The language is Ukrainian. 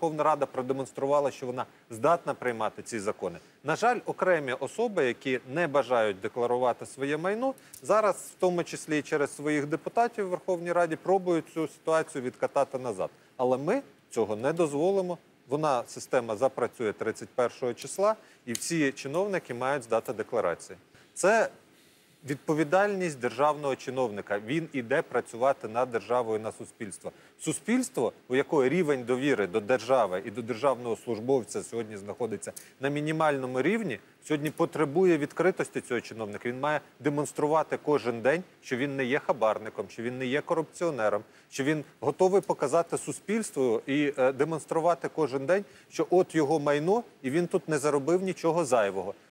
Верховна Рада продемонструвала, що вона здатна приймати ці закони. На жаль, окремі особи, які не бажають декларувати своє майно, зараз, в тому числі і через своїх депутатів у Верховній Раді, пробують цю ситуацію відкатати назад. Але ми цього не дозволимо. Система запрацює 31 числа, і всі чиновники мають здати декларації. Це відповідальність державного чиновника. Він іде працювати на державу і на суспільство. Суспільство, у якого рівень довіри до держави і до державного службовця сьогодні знаходиться на мінімальному рівні, сьогодні потребує відкритості цього чиновника. Він має демонструвати кожен день, що він не є хабарником, що він не є корупціонером, що він готовий показати суспільству і демонструвати кожен день, що от його майно, і він тут не заробив нічого зайвого.